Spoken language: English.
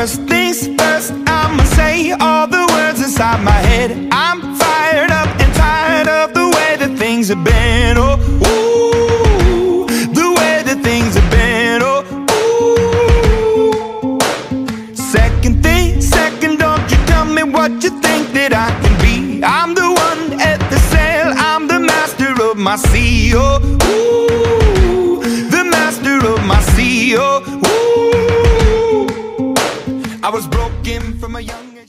First things first, I'ma say all the words inside my head. I'm fired up and tired of the way that things have been. Oh, ooh, the way that things have been. Oh, ooh. Second thing, second, don't you tell me what you think that I can be. I'm the one at the sail, I'm the master of my sea. Oh, ooh, the master of my sea. Oh, ooh. I was broken from a young